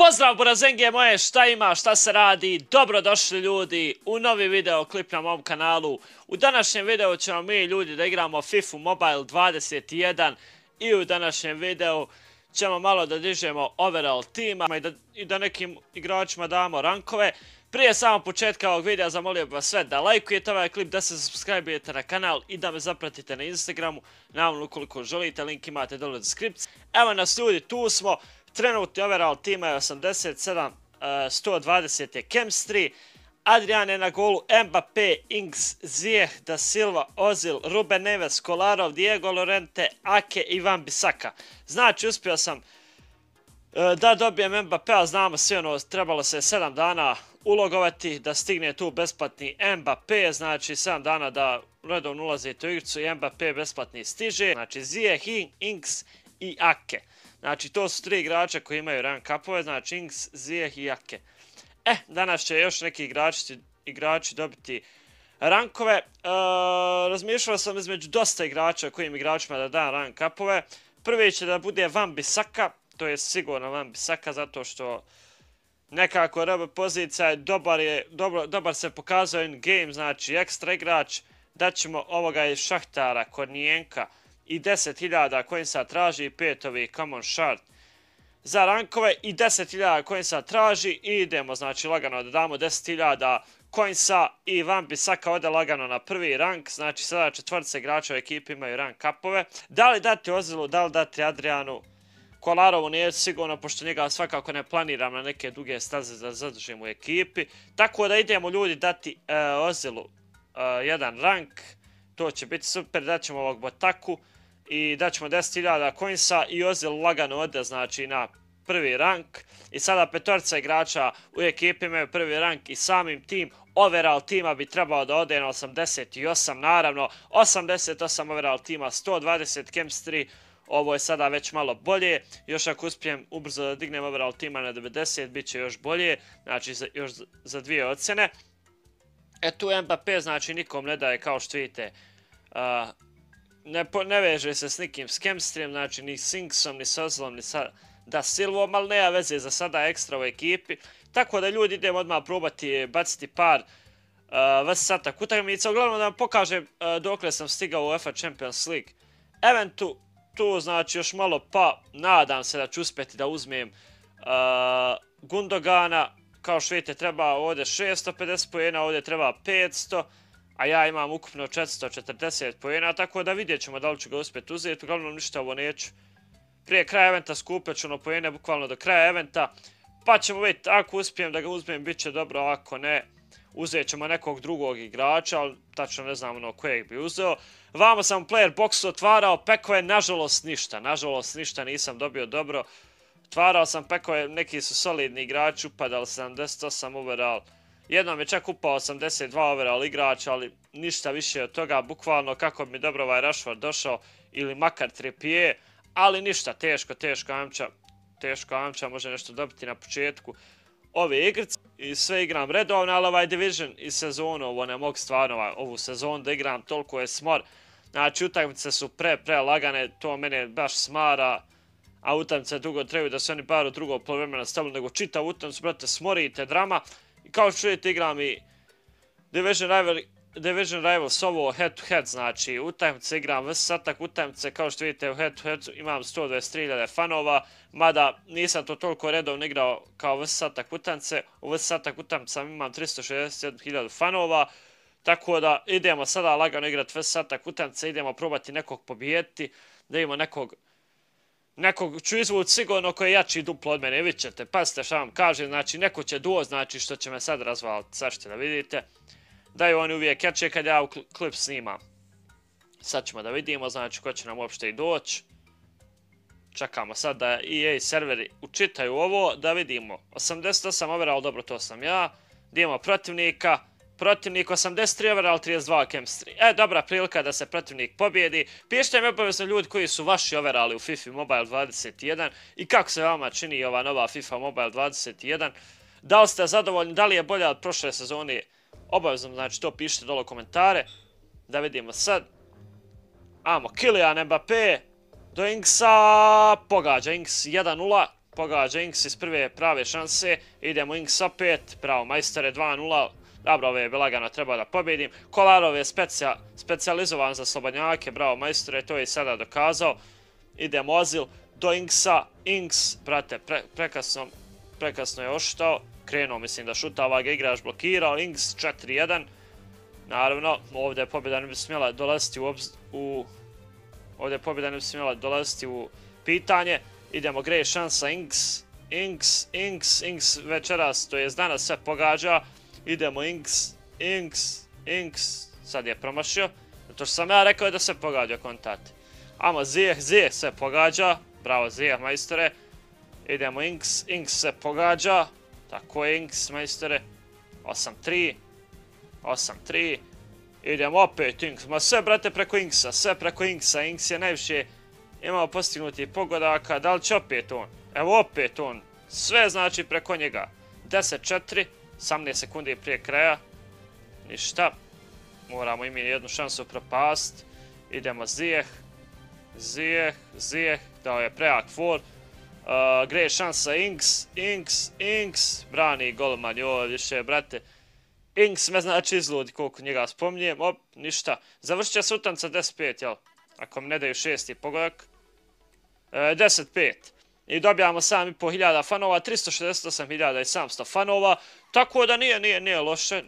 Pozdrav burazenge moje, šta ima, šta se radi, dobrodošli ljudi u novi video klip na mom kanalu. U današnjem videu ćemo mi ljudi da igramo FIFA Mobile 21 i u današnjem videu ćemo malo da dižemo overall tima i da nekim igračima damo rankove. Prije samog početka ovog videa zamolio bih vas sve da lajkujete ovaj klip, da se subscribe-ujete na kanal i da me zapratite na Instagramu. Naravno ukoliko želite, link imate dole u deskripciji. Evo nas ljudi, tu smo. Trenutni overall tima je 87, 120 je chemistry, Adrian je na golu, Mbappé, Ings, Ziyech, Da Silva, Ozil, Ruben Neves, Kolarov, Diego Llorente, Ake i Van Bissaka. Znači uspio sam da dobijem Mbappé, znamo svi ono, trebalo se 7 dana ulogovati da stigne tu besplatni Mbappé, znači 7 dana da redovno ulazite u igricu i Mbappé besplatni stiže. Znači Ziyech, Ings i Ake. Znači to su 3 igrača koji imaju rank upove, znači Ings, Ziyech i Ake. Danas će još neki igrači dobiti rankove. Razmišljao sam između dosta igrača kojim igračima da dam rank upove. Prvi će da bude Van Bissaka, to je sigurno Van Bissaka zato što nekako RB pozicija dobar se pokazao in game, znači ekstra igrač. Daćemo ovoga iz Šahtara, Kornijenka i 10.000 coinsa traži i 5 ovih common shard za rankove i 10.000 coinsa traži i idemo znači lagano da damo 10.000 coinsa i Van Bissaka ode lagano na prvi rank, znači sada četvrtice igrača u ekipi imaju rank upove. Da li dati Ozilu, da li dati Adrianu, Kolarovu nije sigurno pošto njega svakako ne planiram na neke duge staze da zadržim u ekipi, tako da idemo ljudi dati Ozilu jedan rank, to će biti super, daćemo ovog Botaku i daćemo 10.000 coinsa i Ozil lagano ode znači na prvi rank. I sada petorica igrača u ekipi imaju prvi rank i samim tim overall tima bi trebao da ode na 88, naravno 88 overall tima, 120 chemistry, ovo je sada već malo bolje, još ako uspijem ubrzo da dignem overall tima na 90 bit će još bolje, znači još za 2 ocjene. Tu Mbappé znači nikom ne daje kao što vidite, ne veže se s nikim s chemistryjem, znači ni s Ingsom, ni s Ozilom, ni sa Da Silvom, ali nema veze za sada ekstra u ekipi. Tako da ljudi idemo odmah probati baciti par vsatak utakmica. Uglavnom da vam pokažem dokle sam stigao u UEFA Champions League eventu. Tu znači još malo pa nadam se da ću uspjeti da uzmem Gundogana. Kao što vidite treba ovdje 650 poena, ovdje treba 500. A ja imam ukupno 440 poena, tako da vidjet ćemo da li ću ga uspjeti uzeti. Uglavnom ništa ovo neću. Prije kraja eventa skupit ću ono poene bukvalno do kraja eventa. Pa ćemo vidjeti, ako uspijem da ga uzmem bit će dobro, ako ne uzet ćemo nekog drugog igrača, ali tačno ne znam ono kojeg bi uzeo. Vamo sam player boxu otvarao pekove, nažalost ništa nisam dobio dobro. Otvarao sam pekove, neki su solidni igrači, upadali 78 overall. Jednom je čak upao 82 overall igrač, ali ništa više od toga, bukvalno kako bi mi dobro ovaj Rashford došao ili makar Trippier, ali ništa, teško amča može nešto dobiti na početku ove igrice. I sve igram redovno, ali ovaj Division i sezonu, ovo ne mogu stvarno ovu sezonu da igram, toliko je smor. Znači utakmice su pre lagane, to mene baš smara, a utakmice dugo trebaju da se oni bar u drugog poluvremena stavili, nego čitav utakmicu, brate, smorite drama. I kao što vidite igram i Division Rivals ovo head to head, znači utakmice igram vsatak utakmice, kao što vidite u head to head imam 123.000 fanova, mada nisam to toliko redovno igrao kao vsatak utakmice, u vsatak utakmica imam 361.000 fanova, tako da idemo sada lagano igrati vsatak utakmice, idemo probati nekog pobijediti, da imamo nekog ću izvući sigurno koji je jači duplo od mene, vidjet ćete, pazite šta vam kažem, znači neko će doći, znači što će me sad razvaliti, sad ćete da vidite. Daju oni uvijek jače kad ja klip snimam. Sad ćemo da vidimo, znači ko će nam uopšte i doći. Čekamo sad da EA serveri učitaju ovo, da vidimo. 88 overall, dobro to sam ja. Idemo protivnika. Protivnik 83 overall, 32 chemistry. Dobra prilika da se protivnik pobjedi. Pišite mi obavezno ljudi koji su vaši overalli u FIFA Mobile 21 i kako se vama čini ova nova FIFA Mobile 21. Da li ste zadovoljni, da li je bolja od prošle sezone? Obavezno, znači to pišite dole u komentare. Da vidimo sad. Amo, Kylian Mbappé do Ingsa, pogađa Ings 1-0. pogađa Inks iz prve prave šanse, idemo Inks opet, bravo majstore, 2-0, dobro, ove je lagano, treba da pobjedim. Kolarov je specijalizovan za slobodnjake, bravo majstore, to je i sada dokazao. Idemo Ozil do Inksa, Inks, brate, prekasno je oštao, krenuo mislim da šutava ga igrač blokirao, Inks 4-1. Naravno, ovdje pobjeda ne bi smjela dolaziti u pitanje. Idemo, gre šansa Inks večeras, to je danas sve pogađa. Idemo Inks, sad je promašio, zato što sam ja rekao da se pogađa kontate. Amo Ziyech se pogađa, bravo Ziyech majstore. Idemo Inks se pogađa, tako je Inks majstore, 8-3. Idemo opet Inks, ma sve brate preko Inksa, Inks je najviše imao postignutih pogodaka, da li će opet on? Evo opet on, sve znači preko njega. 10-4, 18 sekundi prije kraja, ništa, moramo imati jednu šansu propast. Idemo Ziyech, dao je prejak for, gre šansa Inks, brani golman, joj više brate. Inks me znači izludi koliko njega spominjem, ništa. Završit će se utakmica 10-5, jel? Ako mi ne daju šesti pogodak. 10-5. I dobijamo 7.500 fanova, 368.700 fanova. Tako da nije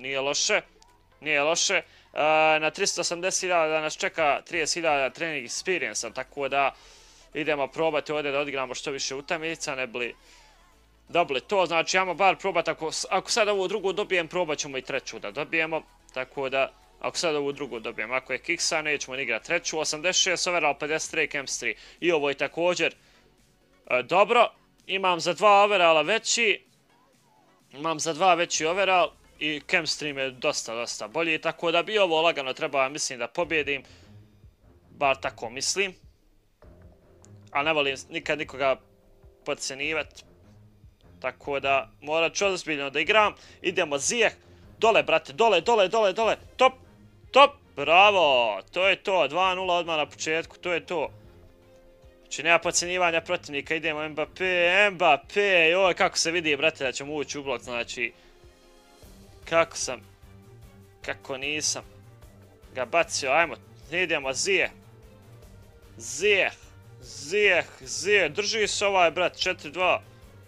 loše. Na 380.000 nas čeka 30.000 trening experience, tako da idemo probati ovdje da odigramo što više utakmica, ne bi dobili to, znači ajmo bar probati, ako sad ovu drugu dobijem, probat ćemo i treću da dobijemo, tako da ako sad ovu drugu dobijem, ako je kiksa, nećemo ni igrati treću, 86 overall, 53 chemistry, i ovo je također dobro, imam za 2 overalla veći overall i chemistry me dosta bolji, tako da bi ovo lagano trebao, mislim da pobjedim, bar tako mislim, a ne volim nikad nikoga podcjenjivati. Tako da morat ću ozbiljno da igram. Idemo Ziyech, dole brate, dole, top, bravo, to je to, 2-0 odmah na početku, to je to. Znači nema podcjenjivanja protivnika, idemo Mbappé, joj kako se vidi brate da ćemo ući u blok, znači kako nisam ga bacio, ajmo, idemo Ziyech, drži se ovaj brat, 4-2.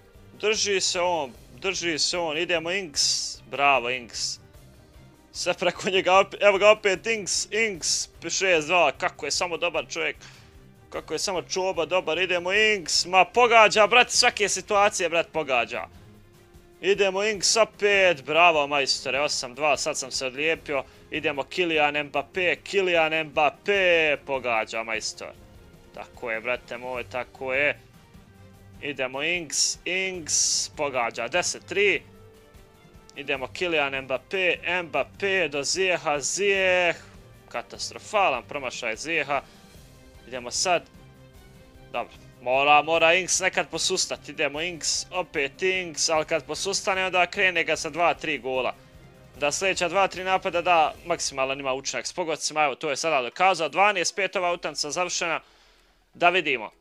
Drži se on, idemo Inks, bravo Inks. Sve preko njega, evo ga opet Inks, 6-2, kako je samo dobar čovjek. Kako je samo čoba dobar, idemo Inks, ma pogađa, brate, svake situacije, brat, pogađa. Idemo Inks opet, bravo majstore, 8-2, sad sam se odlijepio. Idemo Kylian Mbappé, pogađa majstor. Tako je, brate moj, tako je. Idemo Inks, pogađa, 10-3. Idemo Kylian Mbappé do Ziyech, katastrofalan promašaj Ziyecha. Idemo sad, dobro, mora Inks nekad posustati, idemo Inks, opet Inks, ali kad posustane onda krene ga sa 2-3 gola. Da sljedeća 2-3 napada da maksimalan ima učinak s pogodcima, evo to je sada dokazao, 12-5 ova utakmica završena, da vidimo.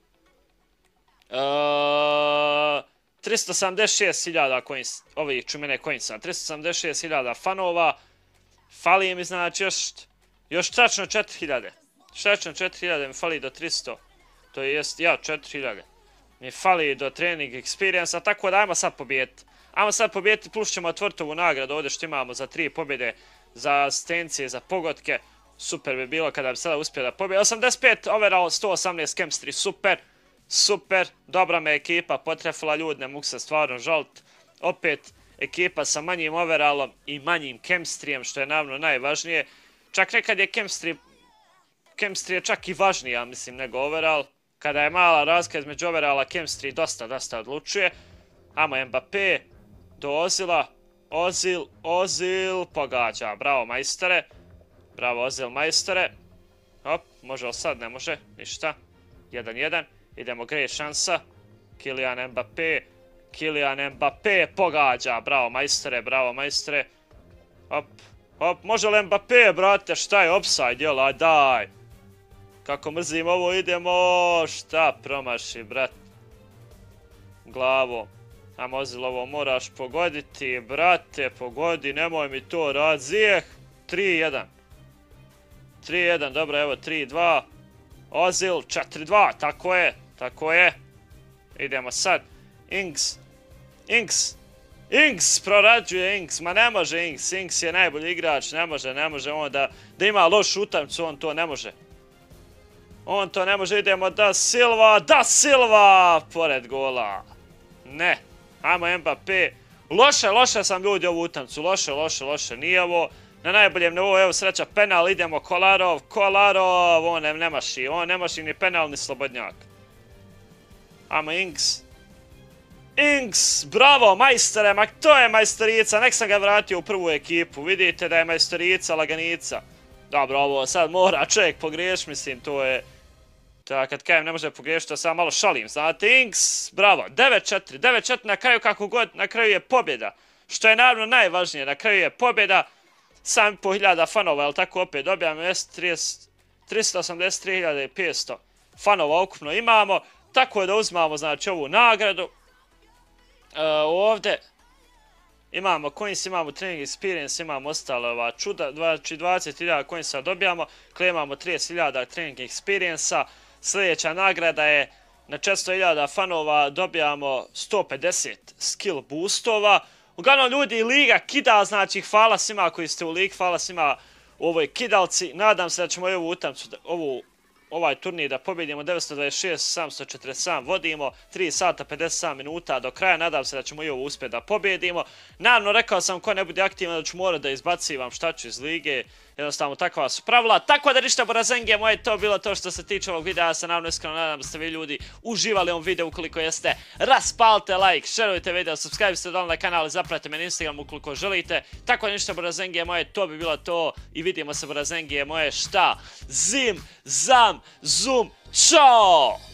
376.000 ovih čumene coinsa, 376.000 fanova, fali mi znači još tačno 4.000, tačno 4.000 mi fali do 300, to jest 4.000 mi fali do trening experience, tako da ajmo sad pobijediti, plus ćemo otvoriti ovu nagradu ovdje što imamo za 3 pobjede, za asistencije, za pogodke, super bi bilo kada bi sada uspio da pobjede, 85 overall, 118 chemistry, super, dobra me ekipa potrefila, ljudi, ne mogu se stvarno žaliti. Opet ekipa sa manjim overallom i manjim chemistryjem, što je naravno najvažnije. Čak nekad je chemistry je čak i važniji, ja mislim, nego overall. Kada je mala razlika između overalla, chemistry dosta odlučuje. Amo Mbappé do Ozila, Ozil pogađa, bravo majstore, bravo Ozil majstore. Hop, može li sad, ne može, ništa, 1-1. Idemo, gre šansa, Kylian Mbappé pogađa, bravo majstore, hop, može li Mbappé, brate, šta je offside, jel, aj daj, kako mrzim ovo, idemo, šta promaši, brat, glavom. Ajmo Ozil, ovo moraš pogoditi, brate, pogodi, nemoj mi to rad, Zijeh, 3-1. 3-1, dobro, evo 3-2. Ozil, 4-2, tako je. Idemo sad. Ings, prorađuje Ings, ma ne može Ings je najbolji igrač, ne može on da ima lošu utakmicu, on to ne može, idemo Da Silva, pored gola. Ne, ajmo Mbappé, loše sam ljudi ovu utakmicu, loše, nije ovo na najboljem nivou, evo sreća penal, idemo Kolarov, on ne maši ni penal ni slobodnjak. Ajmo Ings, bravo majstore, ma to je majstorica, nek sam ga vratio u prvu ekipu, vidite da je majstorica, laganica. Dobro, ovo sad mora čovjek pogriješiti, mislim, to je, kad kajem ne može pogriješiti, to sam malo šalim, znate, Ings, bravo, 9-4 na kraju kako god, na kraju je pobjeda, što je naravno najvažnije, na kraju je pobjeda, 7.500 fanova, ali tako opet dobijamo 383.500 fanova ukupno imamo, tako da uzmamo, znači, ovu nagradu. Ovdje imamo coins, imamo training experience, imamo ostale ova čuda, znači 20.000 coinsa dobijamo, klemamo 30.000 training experience-a, sljedeća nagrada je na 400.000 fanova dobijamo 150 skill boostova. Uglavnom ljudi, liga kida, znači hvala svima koji ste u ligi, hvala svima u ovoj kidalci, nadam se da ćemo ovu utakmicu, ovaj turnir da pobjedimo 926-747, vodimo 3 sata 57 minuta do kraja, nadam se da ćemo i ovo uspjeti da pobjedimo. Naravno, rekao sam ko ne bude aktivan da ću morati da izbacivam šta ću iz lige, jednostavno takva su pravila. Tako da ništa borazengije moje, to bilo to što se tiče ovog videa, ja se naravno iskreno nadam da ste vi ljudi uživali u ovom videu, ukoliko jeste raspalite like, šerujte video, subscribe se na kanal i zapratite me na Instagram ukoliko želite. Tako da ništa borazengije moje, to bi bilo to i vidimo se borazengije moje šta, zim, zam, zum, čao!